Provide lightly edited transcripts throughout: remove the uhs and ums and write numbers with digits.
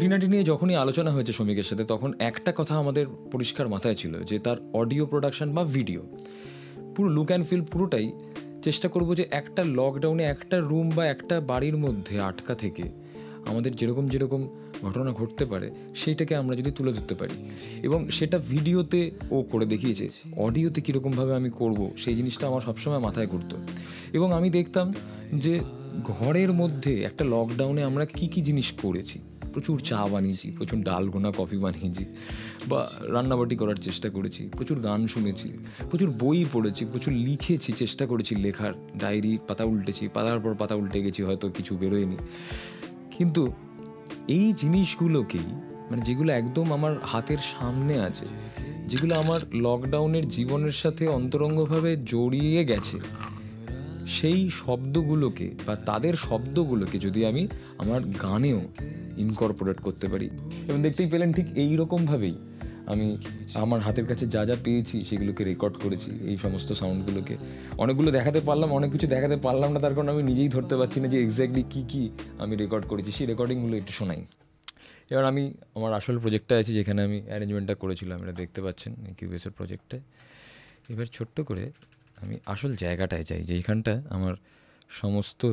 খুঁটিনাটি নিয়ে যখনই আলোচনা হয়েছে শ্রমিকের সাথে, তখন একটা কথা আমাদের পরিষ্কার মাথায় ছিল যে তার অডিও প্রোডাকশন বা ভিডিও পুরো লুক অ্যান্ড ফিল পুরোটাই চেষ্টা করবো যে একটা লকডাউনে একটা রুম বা একটা বাড়ির মধ্যে আটকা থেকে আমাদের যেরকম যেরকম ঘটনা ঘটতে পারে সেইটাকে আমরা যদি তুলে ধরতে পারি, এবং সেটা ভিডিওতে ও করে দেখিয়েছে, অডিওতে কীরকমভাবে আমি করব সেই জিনিসটা আমার সবসময় মাথায় ঘুরতো। এবং আমি দেখতাম যে ঘরের মধ্যে একটা লকডাউনে আমরা কি কি জিনিস করেছি। প্রচুর চা বানিয়েছি, প্রচুর ডালগোনা কফি বানিয়েছি, বা রান্নাবাটি করার চেষ্টা করেছি, প্রচুর গান শুনেছি, প্রচুর বই পড়েছি, প্রচুর লিখেছি, চেষ্টা করেছি লেখার, ডায়েরি পাতা উল্টেছি, পাতার পর পাতা উল্টে গেছি, হয়তো কিছু বেরোয়নি। কিন্তু এই জিনিসগুলোকেই মানে যেগুলো একদম আমার হাতের সামনে আছে, যেগুলো আমার লকডাউনের জীবনের সাথে অন্তরঙ্গভাবে জড়িয়ে গেছে, সেই শব্দগুলোকে বা তাদের শব্দগুলোকে যদি আমি আমার গানেও ইনকর্পোরেট করতে পারি। এবং দেখতেই পেলেন ঠিক এই রকমভাবেই আমি আমার হাতের কাছে যা যা পেয়েছি সেগুলোকে রেকর্ড করেছি, এই সমস্ত সাউন্ডগুলোকে। অনেকগুলো দেখাতে পারলাম, অনেক কিছু দেখাতে পারলাম না, তার কারণ আমি নিজেই ধরতে পারছি না যে এক্স্যাক্টলি কী কী আমি রেকর্ড করেছি। সেই রেকর্ডিংগুলো একটু শোনাই। এবার আমি আমার আসল প্রজেক্টটা আছে, যেখানে আমি অ্যারেঞ্জমেন্টটা করেছিলাম, এটা দেখতে পাচ্ছেন কিউবিএসের প্রজেক্টে। এবার ছোট্ট করে আমি আসল জায়গাটায় যাই, যেইখানটা আমার সমস্ত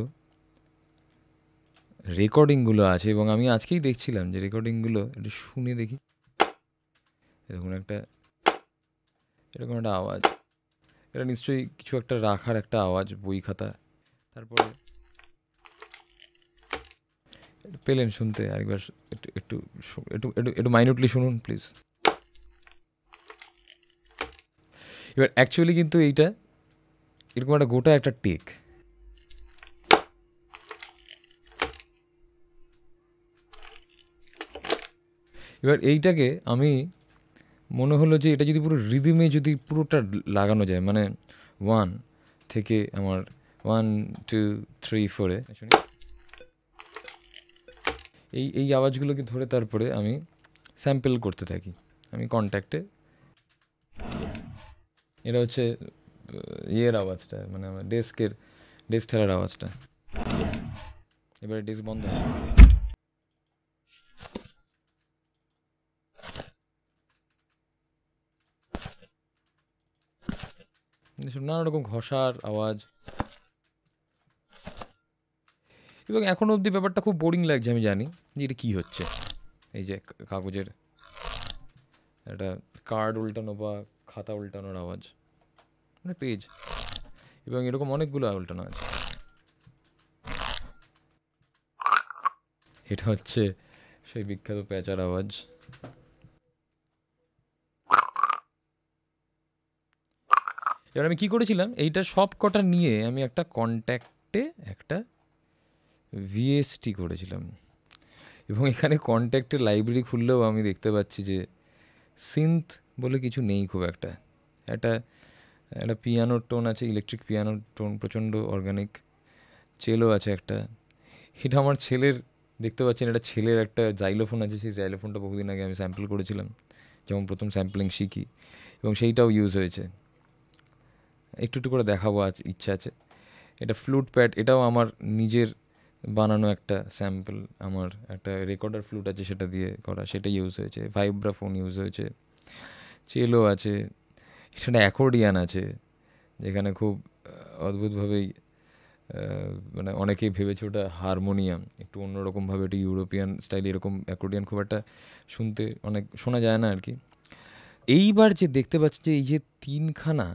রেকর্ডিংগুলো আছে। এবং আমি আজকেই দেখছিলাম যে রেকর্ডিংগুলো একটু শুনে দেখি। দেখুন এরকম একটা আওয়াজ, এটা নিশ্চয়ই কিছু একটা রাখার একটা আওয়াজ, বই খাতা। তারপরে পেলেন শুনতে? আরেকবার একটু একটু একটু একটু একটু মাইনিউটলি শুনুন প্লিজ। এবার অ্যাকচুয়ালি কিন্তু এইটা এরকম একটা গোটা একটা টেক। এবার এইটাকে আমি মনে হলো যে এটা যদি পুরো রিদিমে যদি পুরোটা লাগানো যায়, মানে 1 থেকে আমার 1 2 3 4 শুনি এই আওয়াজগুলোকে ধরে তারপরে আমি স্যাম্পল করতে থাকি। আমি কন্ট্যাক্টে, এটা হচ্ছে ইয়ের আওয়াজটা, মানে আমার ডেস্ক ঠেলার আওয়াজটা। এবারে ডেস্ক বন্ধ হয়, নানা রকম ঘষার আওয়াজ। এবং এখনও অবধি ব্যাপারটা খুব বোরিং লাগছে, আমি জানি যে এটা কী হচ্ছে। এই যে কাগজের একটা কার্ড উল্টানো বা খাতা উল্টানোর আওয়াজ, মানে পেজ, এবং এরকম অনেকগুলো উল্টানো আছে। এটা হচ্ছে সেই বিখ্যাত প্যাঁচার আওয়াজ। এবার আমি কী করেছিলাম, এইটা সব কটা নিয়ে আমি একটা কন্ট্যাক্টে একটা ভিএসটি করেছিলাম। এবং এখানে কন্ট্যাক্টের লাইব্রেরি খুললেও আমি দেখতে পাচ্ছি যে সিন্থ বলে কিছু নেই খুব একটা। একটা পিয়ানোর টোন আছে, ইলেকট্রিক পিয়ানোর টোন, প্রচণ্ড অর্গানিক। চেলো আছে একটা, এটা আমার ছেলের, দেখতে পাচ্ছেন এটা ছেলের একটা জাইলোফোন আছে। সেই জাইলোফোনটা বহুদিন আগে আমি স্যাম্পল করেছিলাম যখন প্রথম স্যাম্পলিং শিখি, এবং সেইটাও ইউজ হয়েছে। একটু একটু করে দেখাবো ইচ্ছা আছে। এটা ফ্লুট প্যাড, এটাও আমার নিজের বানানো একটা স্যাম্পল। আমার একটা রেকর্ডার ফ্লুট আছে, সেটা দিয়ে করা, সেটা ইউজ হয়েছে। ভাইব্রাফোন ইউজ হয়েছে, চেলো আছে, এখানে অ্যাকর্ডিয়ান আছে, যেখানে খুব অদ্ভুতভাবেই মানে অনেকেই ভেবেছে ওটা হারমোনিয়াম, একটু অন্যরকমভাবে, একটু ইউরোপিয়ান স্টাইল। এরকম অ্যাকর্ডিয়ান খুব একটা শুনতে অনেক শোনা যায় না আর কি। এইবার যে দেখতে পাচ্ছি যে এই যে 3খানা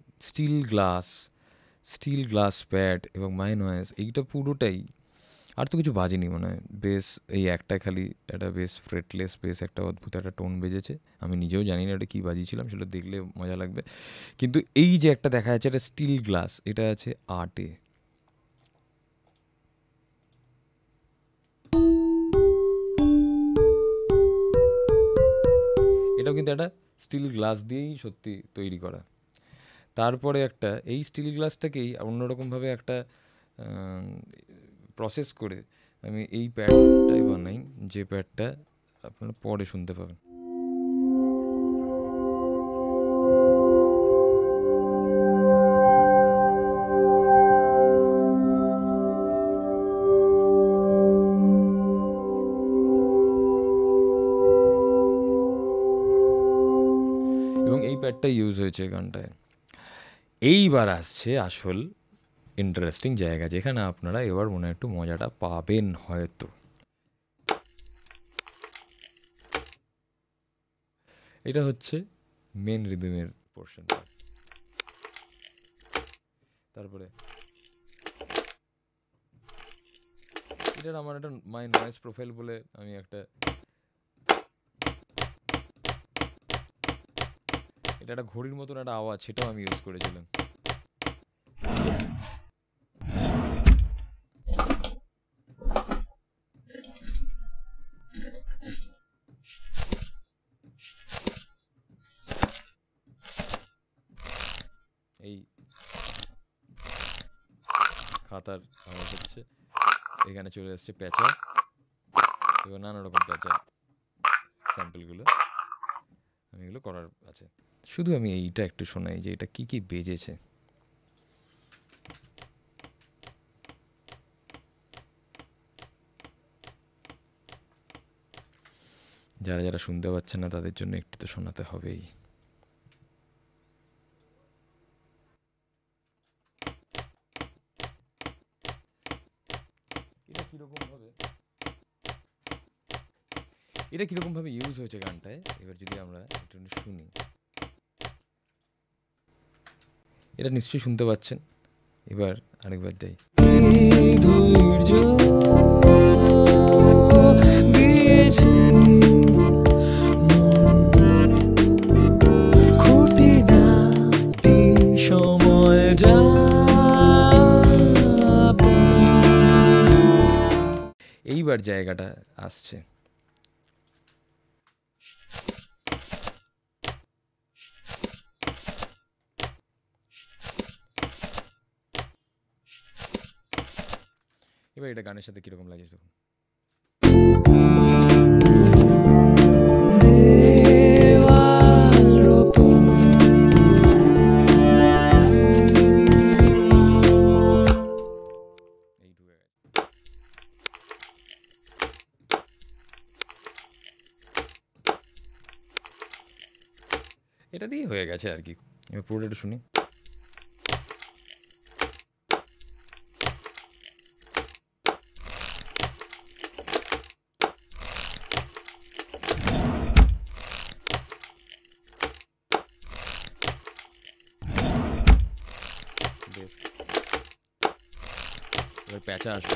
স্টিল গ্লাস প্যাড এবং মাই নয়েজ, এইটা পুরোটাই, আর তো কিছু বাজেনি মনে হয়। বেস এই একটাই খালি একটা বেস, ফ্রেটলেস বেস, একটা অদ্ভুত একটা টোন বেজেছে। আমি নিজেও জানি না এটা কী বাজিয়েছিলাম, সেটা দেখলে মজা লাগবে। কিন্তু এই যে একটা দেখা যাচ্ছে, একটা স্টিল গ্লাস, এটা আছে আটে। এটাও কিন্তু একটা স্টিল গ্লাস দিয়েই সত্যি তৈরি করা। তারপরে একটা এই স্টিল গ্লাসটাকেই অন্যরকমভাবে একটা প্রসেস করে আমি এই প্যাডটাই বানাই, যে প্যাডটা আপনারা পরে শুনতে পাবেন। প্যাডটা ইউজ হয়েছে গানটায়। এইবার আসছে আসল ইন্টারেস্টিং জায়গা, যেখানে আপনারা এবার মনে একটু মজাটা পাবেন হয়তো। এটা হচ্ছে মেন রিদমের পোর্শনটা। তারপরে এটার আমার একটা মাই নয়েজ প্রোফাইল বলে আমি একটা, এটা একটা ঘড়ির মতন একটা আওয়াজ, সেটাও আমি ইউজ করেছিলাম। এই খাতার আওয়াজ হচ্ছে, এখানে চলে আসছে প্যাঁচা, এবার নানা রকম প্যাঁচা স্যাম্পলগুলো আমি এগুলো করার আছে। শুধু আমি এইটা একটু শোনাই যে এটা কি কি বেজেছে। যারা যারা শুনতে পাচ্ছেন না তাদের জন্য একটু তো শোনাতে হবেই। এটা কিরকম ভাবে ইউজ হয়েছে গানটায়, এবার যদি আমরা একটু শুনি। এটা নিশ্চয়ই শুনতে পাচ্ছেন। এবার আরেকবার যাই। এইবার জায়গাটা আসছে। এবার এটা গানের সাথে কিরকম লাগে দেখুন। এটা দিয়ে হয়ে গেছে আর কি। এবার পুরোটা একটু শুনি। এবার প্যাঁচা আসবে।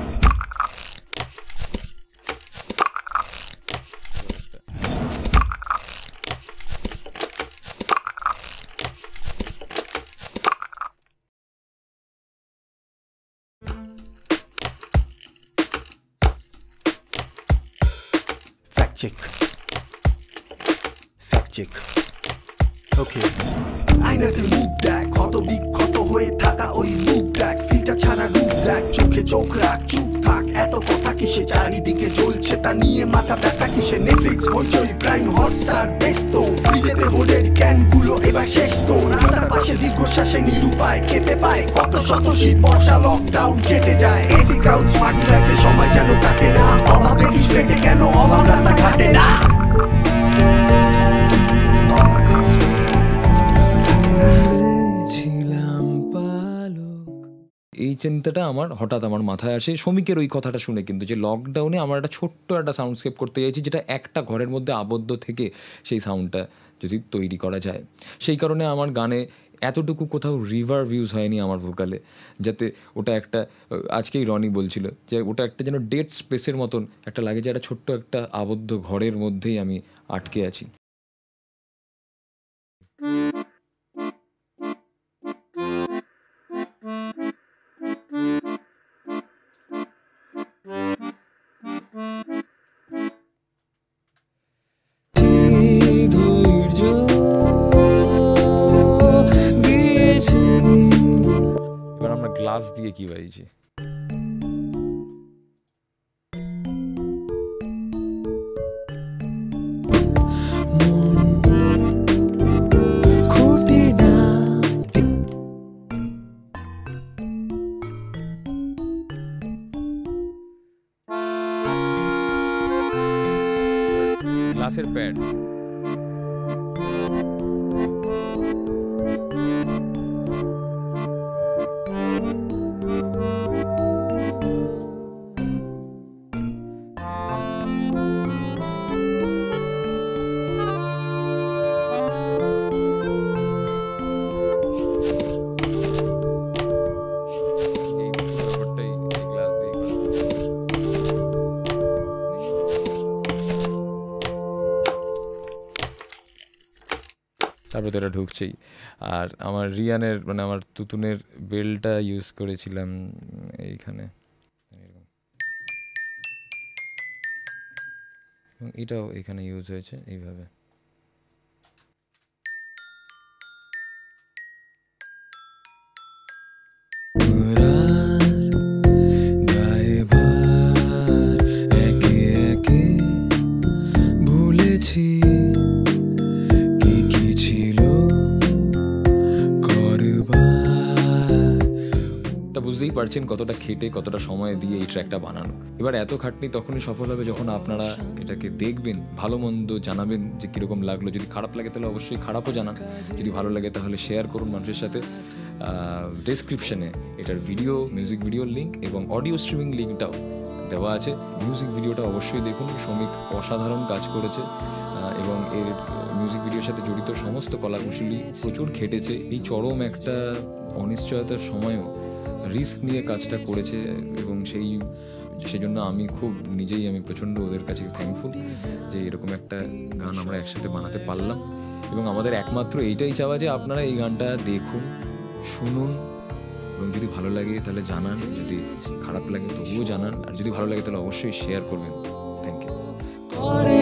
Fact check. Okay. আয়নাতে মুখ দেখ, ক্ষত বিক্ষত হয়ে থাকা ওই মুখ দেখ, ফিল্টার ছাড়া রূপ দেখ, চোখে চোখ রাখ, চুপ থাক, এত কথা কিসে, চারিদিকে জ্বলছে তা নিয়ে মাথা ব্যথা কিসে, নেটফ্লিক্স হইচই প্রাইম হটস্টার ব্যস্ত, ফ্রিজেতে বোর্ডের ক্যানগুলো এবার শেষ তো, রাস্তার পাশে দীর্ঘশ্বাসে নিরুপায় খেতে পায়, কত শত শীত বর্ষা লকডাউন কেটে যায়, এসি ক্রাউড স্মার্ট গ্লাসে সময় যেন কাটে না, অভাবে ডিস্ট্রেটে কেন অভাব রাস্তা ঘাটে না। এই চিন্তাটা আমার হঠাৎ আমার মাথায় আসে শ্রমিকের ওই কথাটা শুনে, কিন্তু যে লকডাউনে আমার একটা ছোট্ট একটা সাউন্ডস্কেপ করতে চাইছি, যেটা একটা ঘরের মধ্যে আবদ্ধ থেকে সেই সাউন্ডটা যদি তৈরি করা যায়। সেই কারণে আমার গানে এতটুকু কোথাও রিভার্ব ইউজ হয়নি আমার ভোকালে, যাতে ওটা একটা, আজকেই রনি বলছিল যে ওটা একটা যেন ডেড স্পেসের মতন একটা লাগে, যে একটা ছোট্ট একটা আবদ্ধ ঘরের মধ্যেই আমি আটকে আছি। এবার আমরা গ্লাস দিয়ে কি বাজিয়েছি। গ্লাসের প্যাড ভেতরে ঢুকছেই। আর আমার রিয়ানের মানে আমার তুতুনের বেলটা ইউজ করেছিলাম এইখানে, এবং এটাও এখানে ইউজ হয়েছে এইভাবে। ভুলেছি কি কি ছিল তা বুঝতেই পারছেন কতটা খেটে কতটা সময় দিয়ে এই ট্র্যাকটা বানানো। এবার এত খাটনি তখনই সফল হবে যখন আপনারা এটাকে দেখবেন, ভালো মন্দ জানাবেন যে কীরকম লাগলো। যদি খারাপ লাগে তাহলে অবশ্যই খারাপও জানান, যদি ভালো লাগে তাহলে শেয়ার করুন মানুষের সাথে। ডেসক্রিপশনে এটার ভিডিও, মিউজিক ভিডিওর লিঙ্ক এবং অডিও স্ট্রিমিং লিঙ্কটাও দেওয়া আছে। মিউজিক ভিডিওটা অবশ্যই দেখুন, শ্রমিক অসাধারণ কাজ করেছে এবং এর মিউজিক ভিডিওর সাথে জড়িত সমস্ত কলাকুশলী প্রচুর খেটেছে। এই চরম একটা অনিশ্চয়তার সময়ও রিস্ক নিয়ে কাজটা করেছে এবং সেই জন্য আমি প্রচণ্ড ওদের কাছে থ্যাঙ্কফুল যে এরকম একটা গান আমরা একসাথে বানাতে পারলাম। এবং আমাদের একমাত্র এইটাই চাওয়া যে আপনারা এই গানটা দেখুন, শুনুন এবং যদি ভালো লাগে তাহলে জানান, যদি খারাপ লাগে তবুও জানান, আর যদি ভালো লাগে তাহলে অবশ্যই শেয়ার করবেন। Thank you.